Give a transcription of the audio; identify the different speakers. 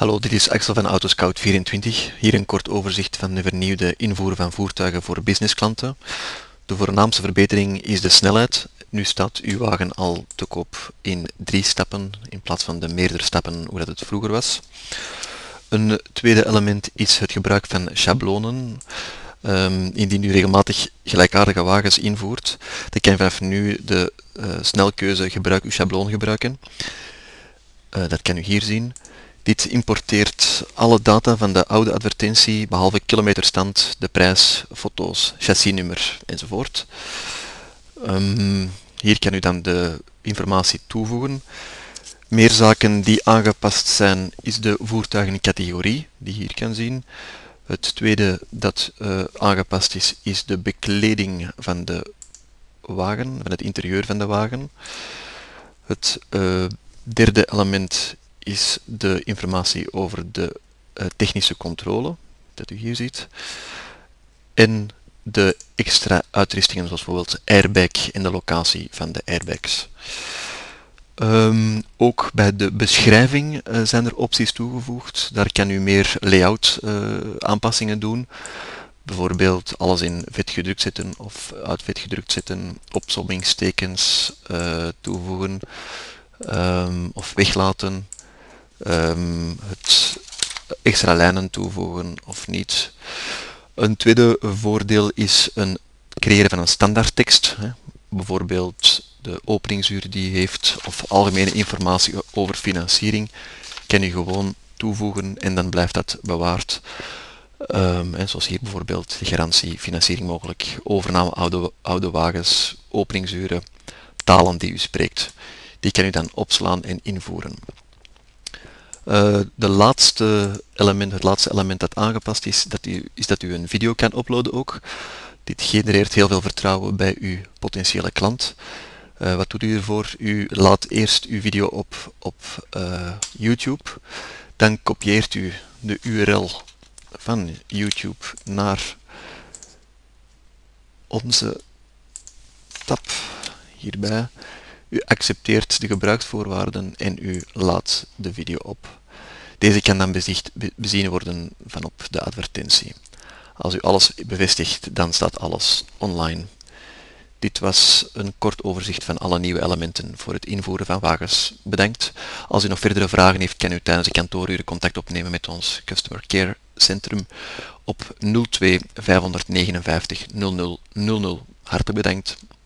Speaker 1: Hallo, dit is Axel van Autoscout24. Hier een kort overzicht van de vernieuwde invoer van voertuigen voor businessklanten. De voornaamste verbetering is de snelheid. Nu staat uw wagen al te koop in 3 stappen in plaats van de meerdere stappen hoe dat het vroeger was. Een tweede element is het gebruik van schablonen. Indien u regelmatig gelijkaardige wagens invoert, dan kan je vanaf nu de snelkeuze gebruik uw schabloon gebruiken. Dat kan u hier zien. Dit importeert alle data van de oude advertentie, behalve kilometerstand, de prijs, foto's, chassisnummer enzovoort. Hier kan u dan de informatie toevoegen. Meer zaken die aangepast zijn is de voertuigencategorie, die je hier kan zien. Het tweede dat aangepast is, is de bekleding van de wagen, van het interieur van de wagen. Het derde element is de informatie over de technische controle, dat u hier ziet. En de extra uitrustingen, zoals bijvoorbeeld airbag en de locatie van de airbags. Ook bij de beschrijving zijn er opties toegevoegd. Daar kan u meer layout aanpassingen doen. Bijvoorbeeld alles in vet gedrukt zetten of uit vet gedrukt zetten, opsommingstekens toevoegen of weglaten. Het extra lijnen toevoegen of niet. Een tweede voordeel is het creëren van een standaardtekst. Bijvoorbeeld de openingsuur die u heeft of algemene informatie over financiering kan u gewoon toevoegen en dan blijft dat bewaard. Zoals hier bijvoorbeeld de garantie, financiering mogelijk, overname oude wagens, openingsuren, talen die u spreekt. Die kan u dan opslaan en invoeren. Het laatste element dat aangepast is, dat u een video kan uploaden ook. Dit genereert heel veel vertrouwen bij uw potentiële klant. Wat doet u ervoor? U laat eerst uw video op YouTube. Dan kopieert u de URL van YouTube naar onze tab hierbij. U accepteert de gebruiksvoorwaarden en u laat de video op. Deze kan dan bezien worden vanop de advertentie. Als u alles bevestigt, dan staat alles online. Dit was een kort overzicht van alle nieuwe elementen voor het invoeren van wagens. Bedankt. Als u nog verdere vragen heeft, kan u tijdens de kantooruren contact opnemen met ons Customer Care Centrum op 02 559 0000. Hartelijk bedankt.